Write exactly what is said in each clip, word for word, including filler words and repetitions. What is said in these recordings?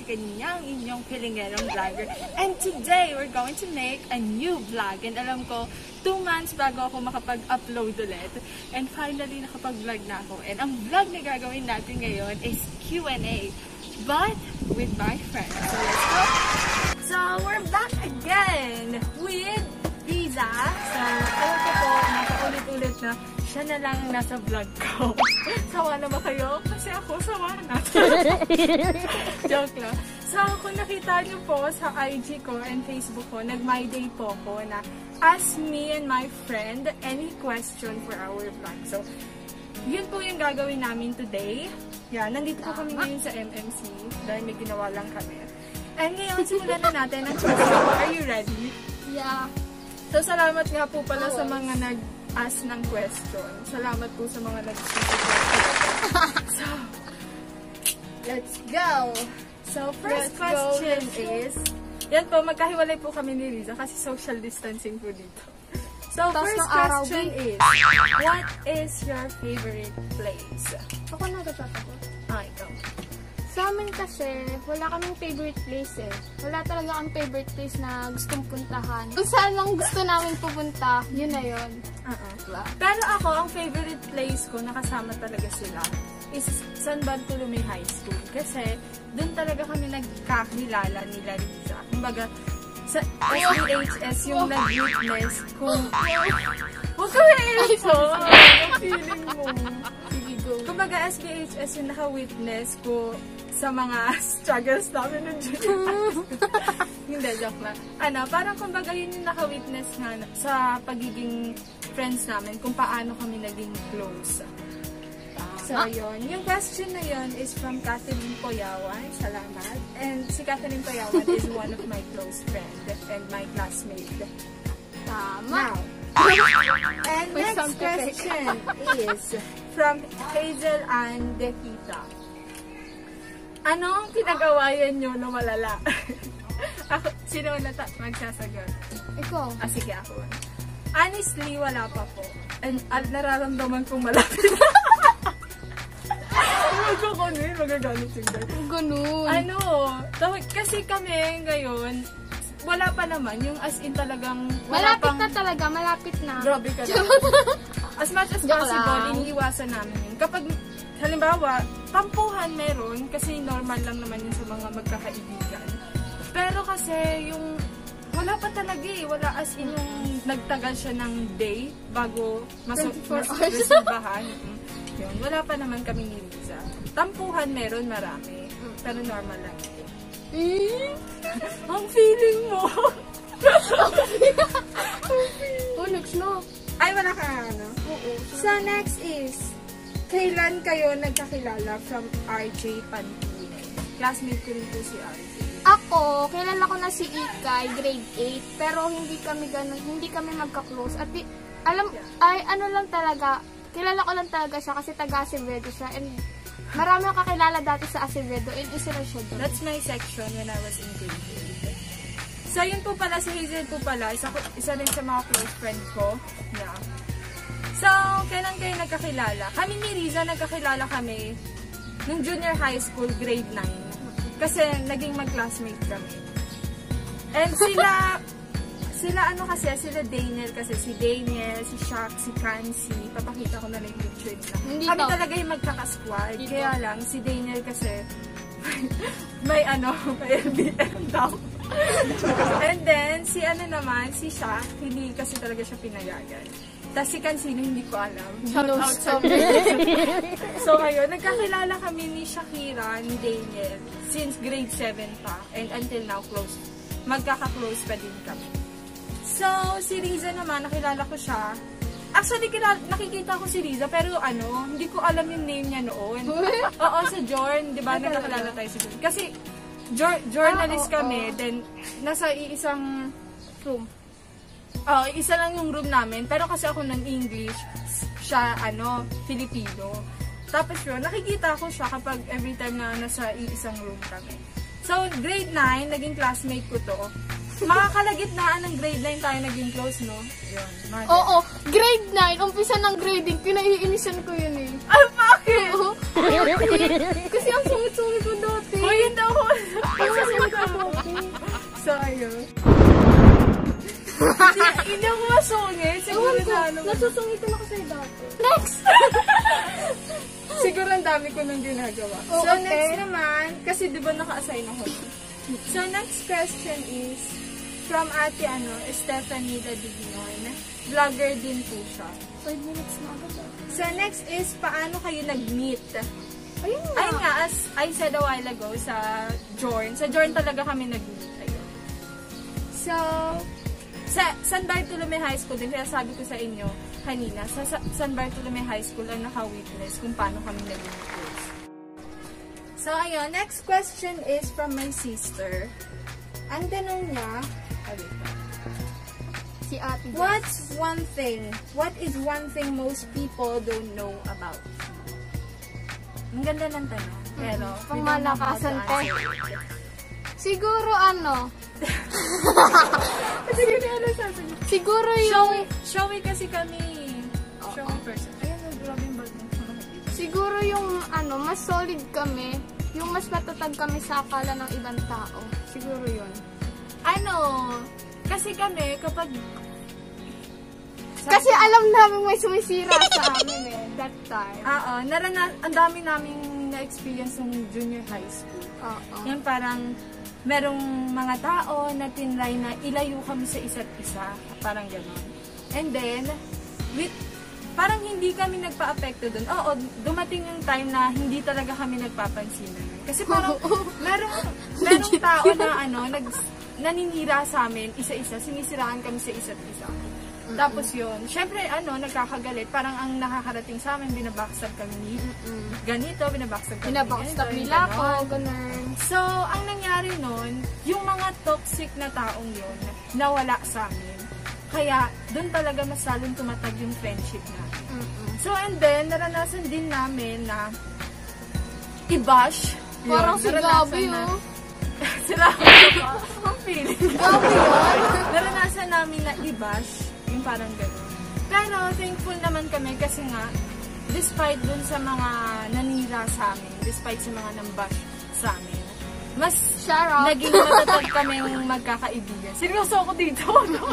si Kanya, ang inyong pilingerong vlogger. And today, we're going to make a new vlog. And alam ko, two months bago ako makapag-upload ulit. And finally, nakapag-vlog na ako. And ang vlog na gagawin natin ngayon is Q and A. But with my friends. So let's go! So, we're back again with Riza. So, alam ko po, nakaulit-ulit na siya na lang nasa vlog ko. Sawa na ba kayo? Kasi ako, sawa na. Joke lang. So, kung nakita niyo po sa I G ko and Facebook ko, nag-my day po ko na ask me and my friend any question for our vlog. So, yun po yung gagawin namin today. Yan, nandito po kami ngayon sa M M C dahil may ginawa lang kami. And ngayon, simulan na natin ang question. Are you ready? Yeah. So, salamat nga po pala sa mga nag-ask ng question. Salamat po sa mga nag-ask. So, let's go! So, first let's question go. is, yan po, magkahiwalay po kami ni Riza kasi social distancing po dito. So, Tapos first araw, question is, what is your favorite place? Ako na nagtatakot. Ah, ikaw. Sa amin kasi, wala kaming favorite place eh. Wala talaga ang favorite place na gustong puntahan. Kung saan lang gusto namin pupunta, yun na yun. Uh-uh. Pero ako, ang favorite place ko, nakasama talaga sila, is San Bartolome High School. Kasi, dun talaga kami nagkakilala nila Riza. Kumbaga, sa S B H S yung nag-witness kung... Huwag ka ito! Ang feeling mo. Sige, go. Kumbaga, S B H S yung naka-witness ko sa mga struggles namin ng junior. Hindi, joke lang. Ano, parang kumbaga yun yung naka-witness nga sa pagiging friends namin kung paano kami naging close. So, yun. Yung question na yun is from Catherine Poyawan. Salamat. And si Catherine Poyawan is one of my close friends and my classmate. Tama. Now, and next question is from Hazel and Dekita. Anong pinag-awayan nyo na malala? Ako, sino na magsasagot? Ikaw. Ah, sige ako. Honestly, wala pa po. And at nararamdaman kong malapit. Magkakanin, magagalit yung guys. Ganun. Ano, kasi kami ngayon, wala pa naman, yung as in talagang... Wala malapit pang, na talaga, malapit na. Grabe ka na. As much as possible, iniiwasan namin yun. Kapag, halimbawa, tampuhan meron, kasi normal lang naman yun sa mga magkakaibigan. Pero kasi, yung... Wala pa talaga eh. Wala as in yung nagtagal siya ng day bago mas-resolbahan. Yun. Wala pa naman kami ni Riza. Tampuhan meron marami. Pero normal lang ito. Eh? Ang feeling mo! Oh, next no. Ay, wala ka ano? Oo. So, next is, kailan kayo nagkakilala from R J Pantune? Classmate ko rin po si R J. Ako, kilala ko na si Ikay, grade eight, pero hindi kami ganun, hindi kami magka-close. At di, alam, ay ano lang talaga, kilala ko lang talaga siya kasi taga Acevedo siya. And marami akong kakilala dati sa Acevedo and isa na siya doon. That's my section when I was in grade eight. So, yun po pala, si Hazel po pala, isa, isa rin sa mga close friend ko. Yeah. So, kailan kayo nagkakilala? Kami ni Riza, nagkakilala kami nung junior high school, grade nine. Kasi naging mag-classmate kami. And sila, sila ano kasi, sila Daniel kasi, si Daniel, si Shaq, si Kansi, papakita ko na lang yung picture nila. Hindi kami to. talaga yung magkakasquad. Kaya lang, si Daniel kasi, may ano, may L B M daw. And then, si ano naman, si Shaq, hindi kasi talaga siya pinayagan. Tapos si Kansino, hindi ko alam. Shout out sa So, ngayon, nagkakilala kami ni Shakira, ni Daniel, since grade seven pa. And until now, close. Magkaka-close pa din kami. So, si Riza naman, nakilala ko siya. Actually, kilala, nakikita ko si Riza, pero ano, hindi ko alam yung name niya noon. Oo, sa Jorn, di ba? Nagkakilala tayo sa Jorn. Kasi, jor journalist ah, oh, kami, oh. Then, nasa iisang room. Oh, isa lang yung room namin, pero kasi ako ng English, siya, ano, Filipino. Tapos yun, nakikita ko siya kapag every time na nasa iisang room kami. So, grade nine, naging classmate ko to. Makakalagitnaan ng grade nine tayo naging close, no? Yun. Oo, grade nine, umpisa ng grading, pinaiinisan ko yun eh. Ay, bakit? Oo. Kasi ang sungit-sungit ko dati. Uy, hindi ako. So, ayun. Hindi, hindi ako masungit. Siguro Ewan ko, na ano. nasusungitan ako sa'yo dati. Next! Siguro ang dami ko nang ginagawa. Oh, So, okay. next naman, kasi di ba naka-assign ako? So, next question is from ate, ano, Stephanie Dadignon. Vlogger din po siya. five minutes na agad. So, next is, paano kayo nag-meet? Ayun nga. Ayun nga, as I said a while ago, sa Jorn. Sa Jorn talaga kami nag-meet. Ayun. So, sa San Bartolome High School din, kaya sabi ko sa inyo kanina, sa, sa San Bartolome High School ang naka-witness kung paano kami nag-meet. So, ayun, next question is from my sister. Ang tanong niya, Si ate. what's one thing, what is one thing most people don't know about you? Ang ganda ng tanong. Pero, Pang we don't know how to malakasan ko. answer it. Siguro ano? Sige na, ano sasagot? Siguro yung... Showy, showy kasi kami. Showy person. Ayan, grabe yung bag mo. Siguro yung ano, mas solid kami. Yung mas matatag kami sa akala ng ibang tao. Siguro yun. Ano, kasi kami, kapag... Kasi alam namin may sumisira sa amin eh, that time. Oo, narana, ang dami naming na-experience ng junior high school. Oo. Yan parang, merong mga tao na tinry na ilayo kami sa isa't isa. Parang gano'n. And then, with, parang hindi kami nagpa-apekto dun. Oo, dumating yung time na hindi talaga kami nagpapansinan. Kasi parang, merong, merong tao na ano, nag, naninira sa amin, isa-isa, sinisiraan kami sa isa't isa. Tapos yun, syempre ano, nagkakagalit. Parang ang nakakarating sa amin, binabackstab kami ni ganito, binabackstab kami Binabackstab ganito, nila ganon. ako, ganun. So, ang nangyari nun, yung mga toxic na taong yun, nawala sa amin. Kaya, doon talaga mas lalong tumatag yung friendship natin. Mm-mm. So, and then, naranasan din namin na i-bash. Yun, Parang si naranasan Gabi, na- oh. Sila, ang feeling. Gabi yun. Naranasan namin na i-bash, yung parang gano'n. Pero, thankful naman kami kasi nga, despite dun sa mga nanira sa amin, despite sa mga nambash sa amin, mas Shout out. naging matatag kami yung magkakaibigan. Seryoso ako dito, no?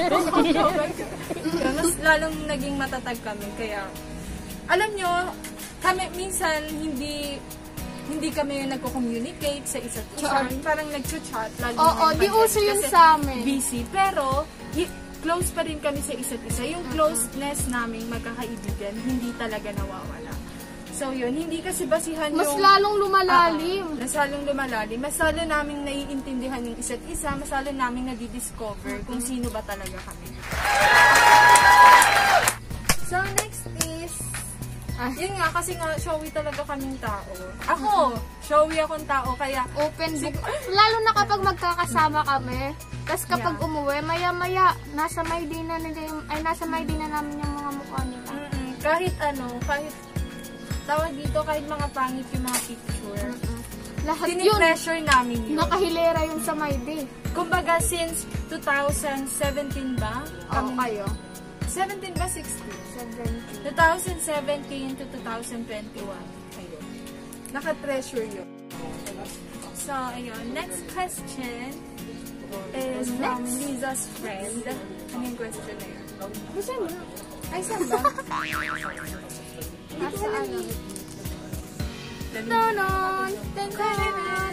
Mas lalong naging matatag kami. Kaya, alam nyo, kami minsan hindi hindi kami nagko-communicate sa isa't isa. Parang nag-chat. Oo, di uso yun sa amin. Busy. Pero, y- close pa rin kami sa isa't isa. Yung closeness naming magkakaibigan, hindi talaga nawawala. So yun, hindi kasi basihan Mas yung... lalong lumalalim. Uh, mas lalong lumalalim. Mas lalo naming naiintindihan yung isa't isa. Mas lalo naming nadidiscover kung sino ba talaga kami. So next is... Ah, yun nga, kasi nga, showy talaga kaming tao. Ako, showy akong tao, kaya... Open book. Lalo na kapag magkakasama kami. Tapos kapag Yeah. umuwi, maya-maya, nasa may din na nila yung, ay nasa may din na namin yung mga mukha nila. Mm-mm. Kahit ano, kahit... Tawag dito, kahit mga pangit yung mga picture. Mm-mm. Lahat yun. Tini-pressure namin yun. Nakahilera yun sa may day. Kumbaga, since twenty seventeen ba? Oo, kayo. seventeen ba? sixteen? seventeen. twenty seventeen to twenty twenty-one. Ayun. Naka-treasure yun. So, ayun. Next question is from Liza's friend. Ano yung question na yun? Gusto mo? Ay, saan ba? Nasa ano? Tanon! Tanon!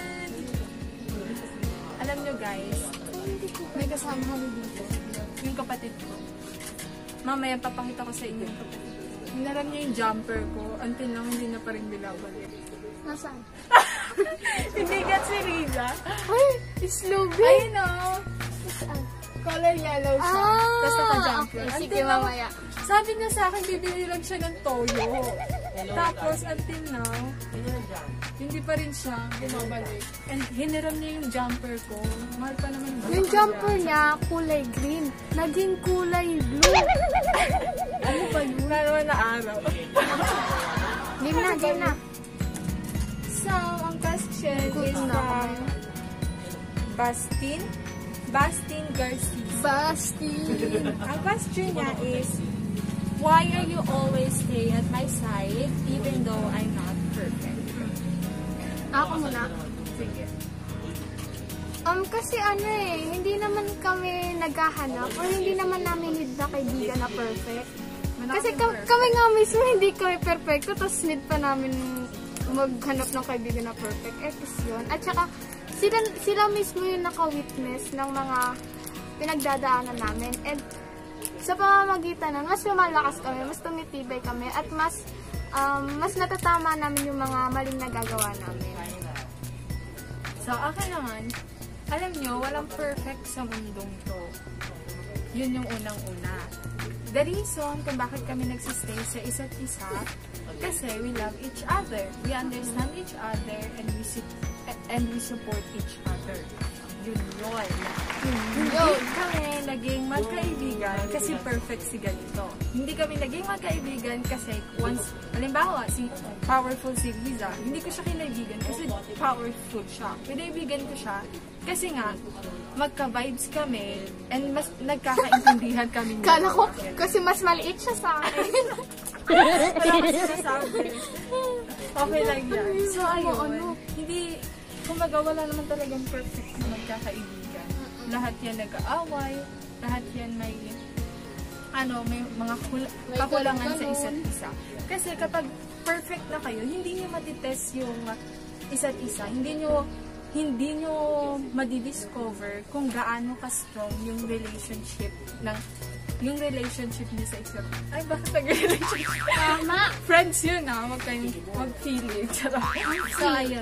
Alam nyo guys, may kasama kami dito. Yung kapatid ko. Mamaya papakita ko sa inyo yung kapatid ko. Hinaram niya yung jumper ko. Until lang hindi na pa rin binabalik. Nasaan? Hindi gat si Riza. Ay, slow Ayun o. Saan? Color yellow siya. Ah, Tapos naka-jumper. okay, sige, Until now, mamaya. sabi niya sa akin, bibili lang siya ng toyo. Tapos, until now, hindi pa rin siya bumabalik. And hiniram niya yung jumper ko. Mahal pa naman ba? Yung jumper niya, kulay green. Naging kulay blue. Ano ba yun? Na naman na araw. Game na, game na. So, ang question Good is na. from Bastin. Bastin Garcia. Basti. Ang question niya is, why are you always stay at my side even though I'm not perfect? Ako muna. Sige. Um, kasi ano eh, hindi naman kami naghahanap or hindi naman namin need na kaibigan na perfect. Kasi ka kami nga mismo hindi kami perfecto, tapos need pa namin maghanap ng kaibigan na perfect. Eh, kasi yun. At saka, sila, sila mismo yung naka-witness ng mga pinagdadaanan namin. And sa pamamagitan nun, mas lumalakas kami, mas tumitibay kami, at mas um, mas natatama namin yung mga maling nagagawa namin. So, akin naman, alam nyo, walang perfect sa mundong to. Yun yung unang-una. The reason kung bakit kami nagsistay sa isa't isa, kasi we love each other. We understand each other and we, and we support each other. Yun yun. Hindi kami naging magkaibigan kasi perfect si ganito. Hindi kami naging magkaibigan kasi once, halimbawa, si powerful si Liza, hindi ko siya kinaibigan kasi powerful siya. Kinaibigan ko siya kasi nga, magka-vibes kami and mas nagkakaintindihan kami. Kala ko, kasi mas maliit siya sa akin. Wala ko sinasabi. Okay lang yan. So, ayun. Hindi, kumbaga, wala naman talagang perfect na magkakaibigan. Lahat yan nag-aaway, lahat yan may, ano, may mga kakulangan sa isa't isa. Kasi kapag perfect na kayo, hindi nyo matitest yung isa't isa. Hindi nyo, hindi nyo madidiscover kung gaano ka-strong yung relationship ng yung relationship niyo sa isa't. Ay, bakit nag-relationship? Tama! Friends yun ah, wag kayong mag-feeling. So, ayun.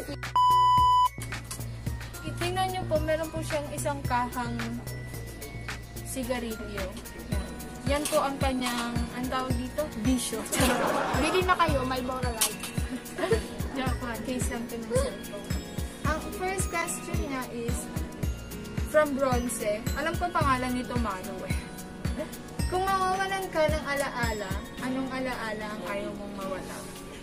Tingnan nyo po, meron po siyang isang kahang sigarilyo. Yan. Yan po ang kanyang, ang tawag dito? Bisyo. Bili na kayo, may Bora Light. Diyan po, case lang po ng cellphone. Ang first question niya is from Bronze. Alam ko pangalan nito, Mano eh. Kung mawawalan ka ng alaala, anong alaala ang ayaw mong mawala?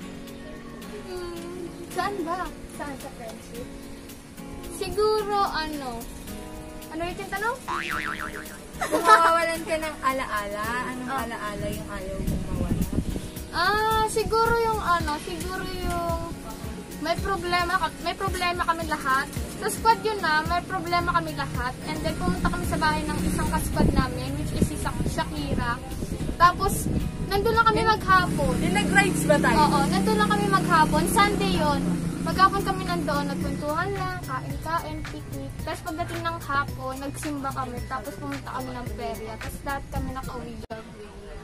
Hmm, saan ba? Saan sa friendship? Siguro, ano? Ano yung tanong? Kung mawawalan ka ng alaala, anong oh. alaala yung ayaw mong mawala? Ah, siguro yung ano, siguro yung may problema, may problema kami lahat. Sa squad yun na, may problema kami lahat. And then pumunta kami sa bahay ng isang ka-squad namin, which is si Shakira. Tapos, nandun lang kami maghapon. Yung nag-rides ba tayo? Oo, nandun lang kami maghapon. Sunday yun. Maghapon kami nandoon, nagpuntuhan lang, kain-kain, picnic. Tapos pagdating ng hapon, nagsimba kami. Tapos pumunta kami ng perya. Tapos lahat kami nakauwi gabi.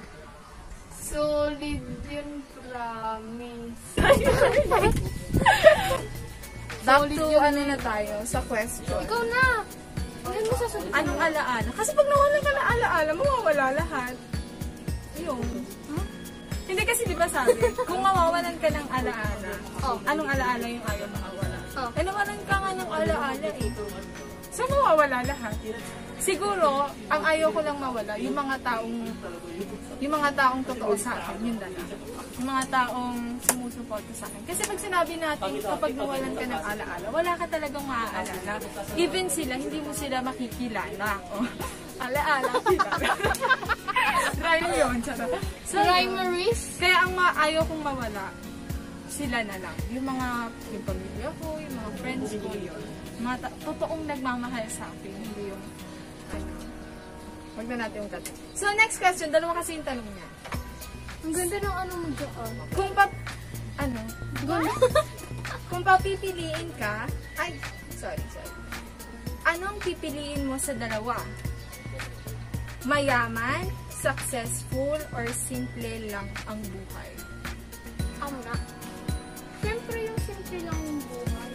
Solid yun, promise. Back to ano na tayo, sa question. Ikaw na! Ano mo sasabihin? Anong alaala? Kasi pag nawala ka na alaala, mawawala lahat. Yung. Huh? Hindi kasi di ba sabi, kung mawawalan ka ng alaala, oh. anong alaala yung ayaw makawala? Oh. Eh nawalan ka nga ng alaala eh. So mawawala lahat. Siguro, ang ayaw ko lang mawala, yung mga taong, yung mga taong totoo sa akin, yun na lang. Yung mga taong sumusuporta sa akin. Kasi pag sinabi natin, kapag nawalan ka ng alaala, wala ka talagang maaalala. Even sila, hindi mo sila makikilala. Oh. Alaala, kilala. Rhyme yun. So, rhymeries? Kaya ang ma ayaw kong mawala, sila na lang. Yung mga, yung pamilya ko, yung mga friends ko, yun. Mga totoong nagmamahal sa akin, hindi yung ano. Wag na natin yung tanong. So, next question. Dalawa kasi yung tanong niya. Ang ganda ng ano mo dyan. Kung pa... Ano? Kung papipiliin ka... Ay, sorry, sorry. Anong pipiliin mo sa dalawa? Mayaman, successful, or simple lang ang buhay? Ako na. Siyempre yung simple lang yung buhay.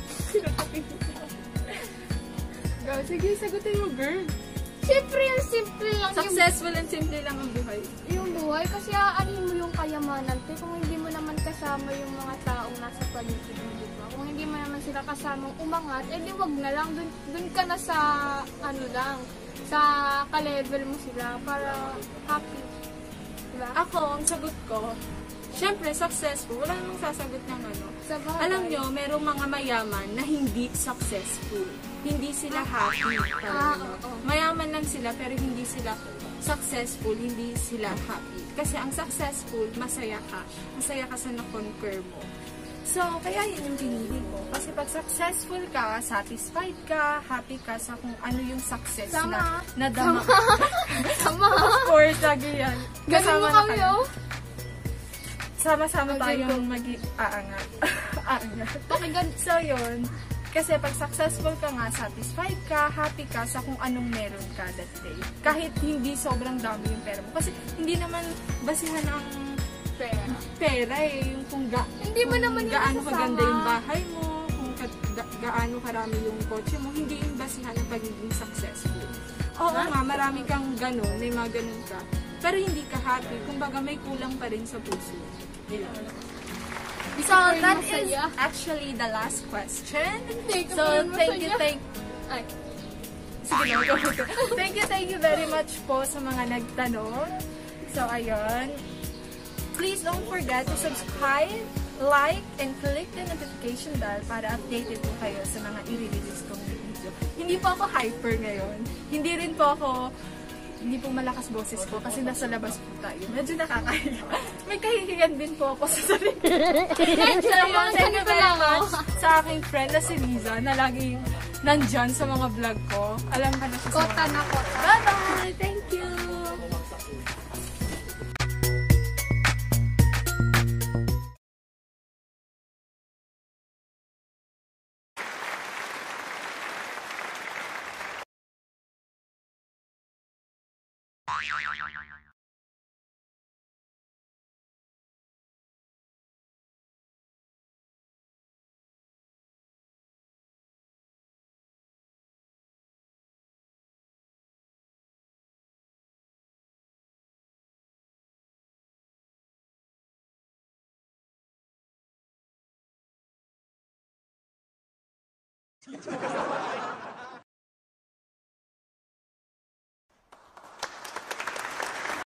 Go, sige, sagutin mo, girl. Siyempre yung simple lang yung... Successful and simple lang ang buhay. Yung buhay, kasi aanin mo yung kayamanan. Pero kung hindi mo naman kasama yung mga taong nasa paligid mo, diba? Kung hindi mo naman sila kasamang umangat, eh di wag na lang. Dun, dun ka na sa, ano lang, sa ka-level mo sila para happy. Diba? Ako, ang sagot ko, syempre, successful. Wala namang sasagot ng ano. Alam nyo, merong mga mayaman na hindi successful. Hindi sila happy. Ah, oh, oh. Mayaman lang sila, pero hindi sila successful, hindi sila happy. Kasi ang successful, masaya ka. Masaya ka sa na-conquer mo. So, kaya yun yung pinili ko. Kasi pag successful ka, satisfied ka, happy ka sa kung ano yung success Sama. na nadama. Sama. Of course, lagi yan. Ganun mo kami, oh. Sama-sama Okay, tayong go. mag-aangat. Aangat. Okay, gan So, yun. Kasi pag successful ka nga, satisfied ka, happy ka sa kung anong meron ka that day. Kahit hindi sobrang dami yung pera mo. Kasi hindi naman basihan ang pera. pera eh. Yung kung, ga Hindi mo kung naman yun gaano nasasama. kaganda yung bahay mo, kung ka ga gaano karami yung kotse mo, hindi yung basihan ng pagiging successful. Oo Huh? nga, marami kang ganun, may mga ganun ka. Pero hindi ka happy. Kumbaga may kulang pa rin sa puso. Yun. So, Ay, that is masaya. actually the last question. Hindi ka So, pa thank you, masaya. thank Ay. Sige na, go, go. Thank you, thank you very much po sa mga nagtanong. So, ayun. Please don't forget to subscribe, like, and click the notification bell para updated po kayo sa mga i-release kong video. Hindi po ako hyper ngayon. Hindi rin po ako hindi po malakas boses ko kasi nasa labas po tayo. Medyo nakakahiya. May kahihiyan din po ako sa sarili. So, yun, thank you very much sa aking friend na si Liza na laging nandyan sa mga vlog ko. Alam ka na siya sa Kota mga... na kota. Bye-bye! Thank you!